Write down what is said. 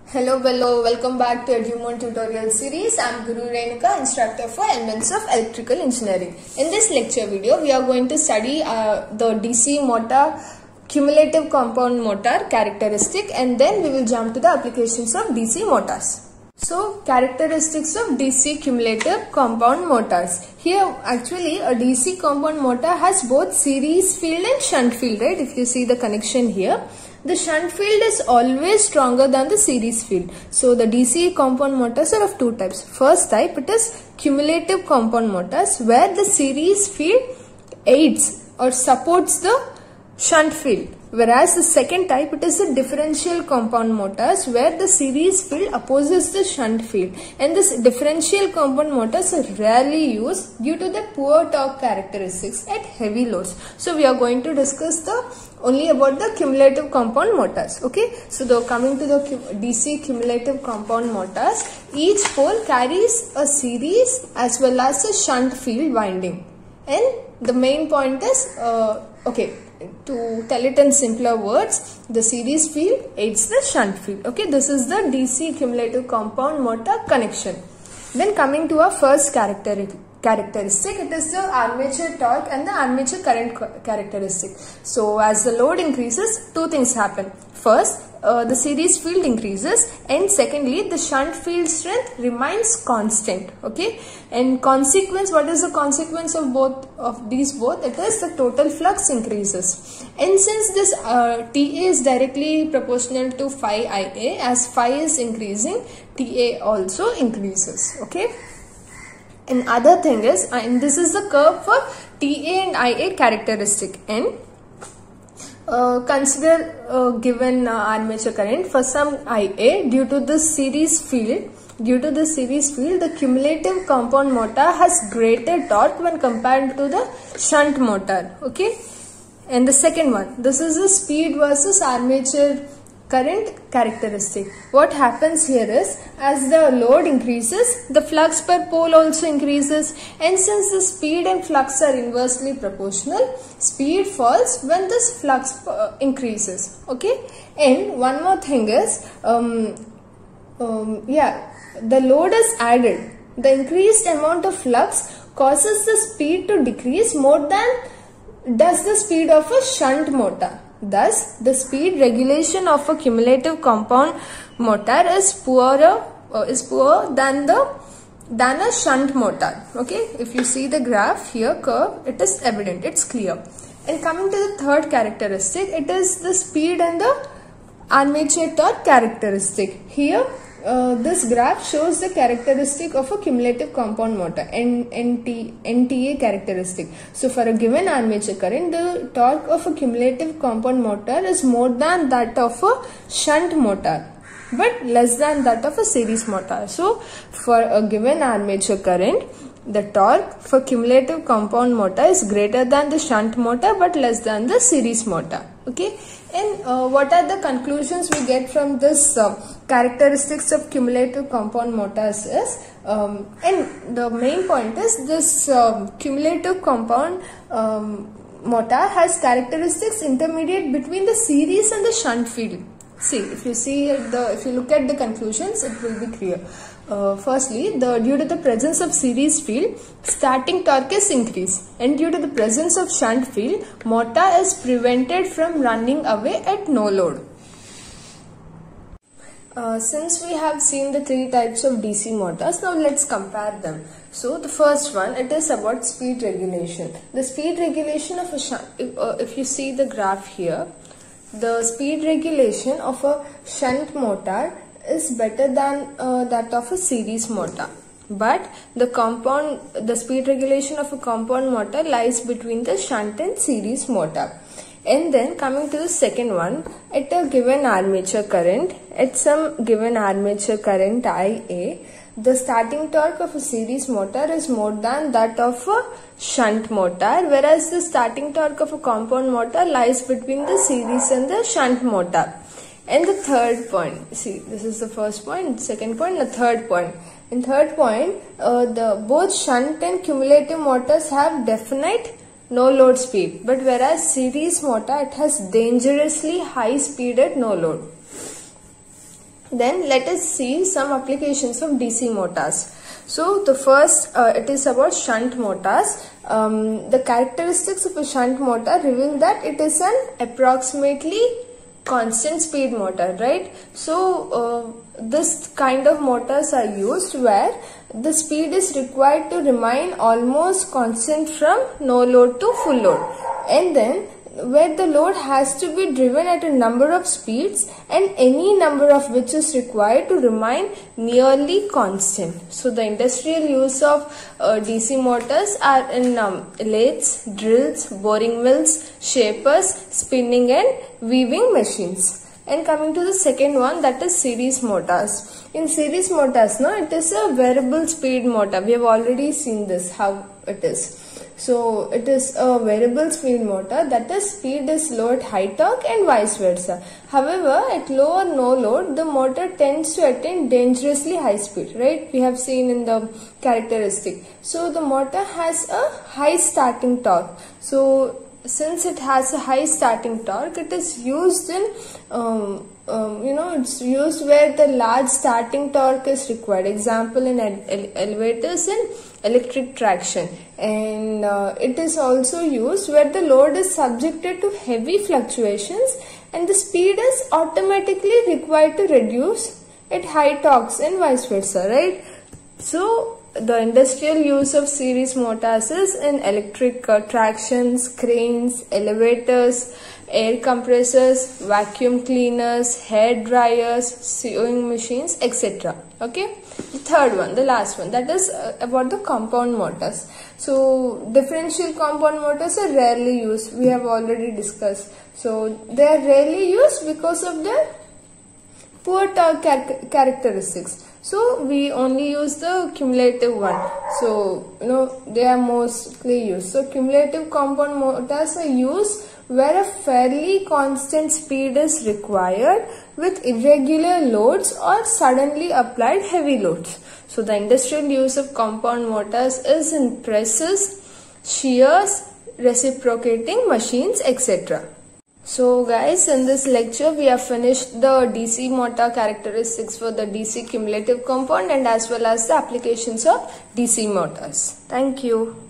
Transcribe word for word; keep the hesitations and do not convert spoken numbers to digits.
Hello, hello, welcome back to Edumon tutorial series. I am Guru Renuka, instructor for Elements of Electrical Engineering. In this lecture video, we are going to study uh, the D C motor, cumulative compound motor characteristic, and then we will jump to the applications of D C motors. So, characteristics of D C cumulative compound motors. Here, actually, a D C compound motor has both series field and shunt field, right? If you see the connection here, the shunt field is always stronger than the series field. So, the D C compound motors are of two types. First type, it is cumulative compound motors, where the series field aids or supports the shunt field. Whereas the second type, it is the differential compound motors, where the series field opposes the shunt field. And this differential compound motors are rarely used due to the poor torque characteristics at heavy loads. So we are going to discuss the only about the cumulative compound motors. Okay, so the coming to the D C cumulative compound motors, each pole carries a series as well as a shunt field winding. And the main point is, uh, okay, to tell it in simpler words, the series field aids the shunt field. Okay, this is the D C cumulative compound motor connection. Then coming to our first character, characteristic, it is the armature torque and the armature current characteristic. So as the load increases, two things happen. First, uh, the series field increases, and secondly, the shunt field strength remains constant. Okay, and consequence, what is the consequence of both of these both? It is the total flux increases. And since this uh, T A is directly proportional to phi I A, as phi is increasing, T A also increases. Okay. And other thing is, and this is the curve for T A and I A characteristic. And uh, consider uh, given uh, armature current for some I A, due to the series field, due to the series field, the cumulative compound motor has greater torque when compared to the shunt motor. Okay. And the second one, this is the speed versus armature current characteristic. What happens here is, as the load increases, the flux per pole also increases, and since the speed and flux are inversely proportional, speed falls when this flux uh, increases. Okay, and one more thing is, um, um, yeah, the load is added. The increased amount of flux causes the speed to decrease more than does the speed of a shunt motor. Thus, the speed regulation of a cumulative compound motor is poorer uh, is poorer than the than a shunt motor. Okay, if you see the graph here, curve, it is evident, it's clear. And coming to the third characteristic, it is the speed and the armature torque characteristic. Here, uh, this graph shows the characteristic of a cumulative compound motor, N T A characteristic. So for a given armature current, the torque of a cumulative compound motor is more than that of a shunt motor, but less than that of a series motor. So for a given armature current, the torque for cumulative compound motor is greater than the shunt motor but less than the series motor. Okay, and uh, what are the conclusions we get from this uh, characteristics of cumulative compound motors is, um, and the main point is, this um, cumulative compound um, motor has characteristics intermediate between the series and the shunt field. See, if you see the, if you look at the conclusions, it will be clear. Uh, firstly, the due to the presence of series field, starting torque is increased, and due to the presence of shunt field, motor is prevented from running away at no load. Uh, since we have seen the three types of D C motors, now let's compare them. So the first one, it is about speed regulation. The speed regulation of a shunt, if, uh, if you see the graph here, the speed regulation of a shunt motor is better than uh, that of a series motor, but the compound the speed regulation of a compound motor lies between the shunt and series motor. And then coming to the second one, at a given armature current, at some given armature current I A, the starting torque of a series motor is more than that of a shunt motor, whereas the starting torque of a compound motor lies between the series and the shunt motor. And the third point, see, this is the first point, second point, the third point. In third point, uh, the both shunt and cumulative motors have definite no load speed, but whereas series motor, it has dangerously high speed at no load. Then let us see some applications of D C motors. So the first, uh, it is about shunt motors. Um, the characteristics of a shunt motor reveal that it is an approximately constant speed motor, right? So uh, this kind of motors are used where the speed is required to remain almost constant from no load to full load, and then where the load has to be driven at a number of speeds and any number of which is required to remain nearly constant. So the industrial use of uh, D C motors are in um, lathes, drills, boring mills, shapers, spinning and weaving machines. And coming to the second one, that is series motors. In series motors, no, it is a variable speed motor. We have already seen this, how it is. So it is a variable speed motor, that is speed is low at high torque and vice versa. However, at low or no load, the motor tends to attain dangerously high speed, right? We have seen in the characteristic. So the motor has a high starting torque. So since it has a high starting torque, it is used in um, Um, you know, it's used where the large starting torque is required. Example in ele elevators and electric traction. And uh, it is also used where the load is subjected to heavy fluctuations and the speed is automatically required to reduce at high torques and vice versa, right? So the industrial use of series motors is in electric uh, tractions, cranes, elevators, air compressors, vacuum cleaners, hair dryers, sewing machines, et cetera. Okay. The third one, the last one, that is uh, about the compound motors. So differential compound motors are rarely used. We have already discussed. So they are rarely used because of their poor torque char characteristics. So we only use the cumulative one. So you know they are mostly used. So cumulative compound motors are used where a fairly constant speed is required with irregular loads or suddenly applied heavy loads. So the industrial use of compound motors is in presses, shears, reciprocating machines, et cetera. So guys, in this lecture we have finished the D C motor characteristics for the D C cumulative compound and as well as the applications of D C motors. Thank you.